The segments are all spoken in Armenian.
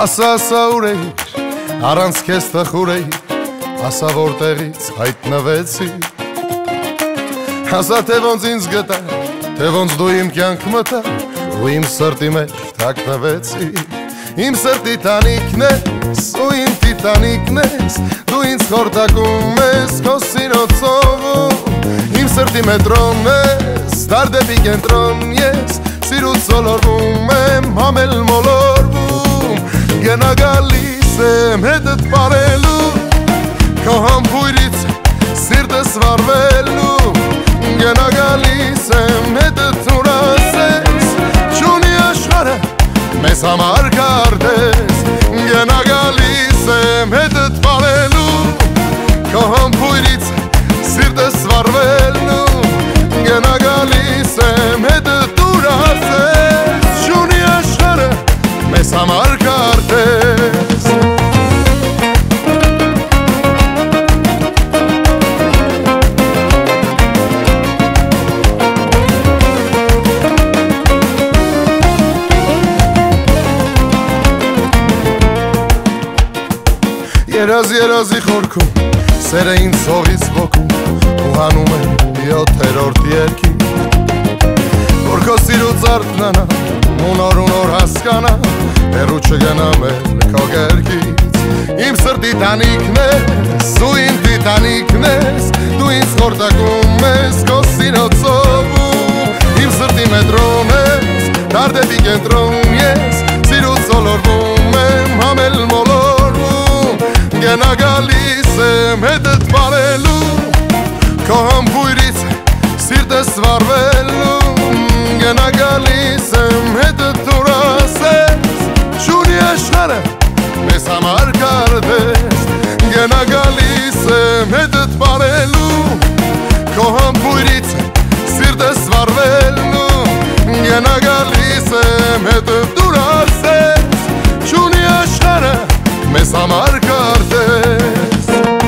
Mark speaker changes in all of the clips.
Speaker 1: Ասա ուրեի, առանց քեզ տխուրեի, ասա որտեղից հայտնվեցի, ասա թե ոնց ինձ գտա, թե ոնց դու իմ կյանք մտա, ու իմ սրտի մեջ թաքնվեցի, իմ սրտի տանիքն ես, ու իմ տիտանիքն ես, դու ինձ խորտակում ես քո սիրոցով, իմ սրտի մետրոն ես, դարդեպի կենտրոն ես, սիրուց սոլորվում եմ, համել մոլորվում, գնա գալիս եմ հետդ պարելու, քո համբույրից սիրտս վարվելու, գնա գալիս եմ հետդ ուր ասես, չունի աշխարհը մեզ համար կարդես, գնա գալիս եմ հետդ պարելու, քո համբույրից սիրտս վարվելու, գնա գալիս եմ հետդ ուր ասես, չունի աշխարհը մեզ համար կարդես։ Երազի խորքում, սերը ինձ հողից ոգում, ու հանում եմ 7-րդ երգի, որ քո սիրուց արթնանա, ու նոր հասկանա, հեռու չգնամ էլ քո գերքից, իմ սրտի տանիքն ես, ու իմ տիտանիքն ես, դու ինձ խորտակում ես քո սիրոցով, իմ սրտի մետրոն ես, դարդեպի կենտրոն ես, սիրուց սոլորվում եմ, համել մոլորվում, գնա գալիս եմ հետդ պարելու, քո համբույրից սիրտս վարվելու, գնա գալիս եմ հետդ ուր ասես, չունի աշխարհը մեզ համար կարդես, գնա գալիս եմ հետդ պարելու, քո համբույրից սիրտս վարվելու, գնա գալիս եմ հետդ ուր ասես, չունի աշխարհը մեզ համար կարդես։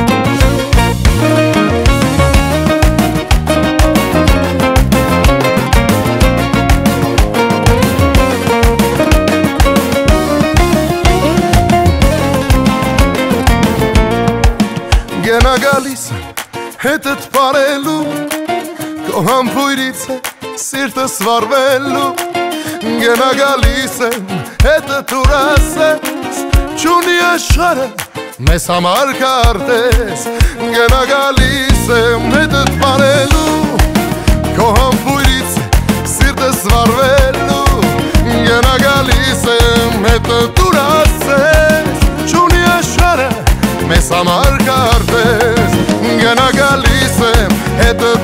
Speaker 1: Գնա գալիս հետդ պարելու, քո համբույրից սիրտս վարվելու, գնա գալիս եմ հետդ ուր ասես, չունի աշխարհը մեզ համար կարդես, գնա գալիս եմ հետդ պարելու, քո համբույրից սիրտս վարվելու, գնա գալիս եմ հետդ ուր ասես, չունի աշխարհը մեզ համար կարդես, գնա գալիս եմ հետդ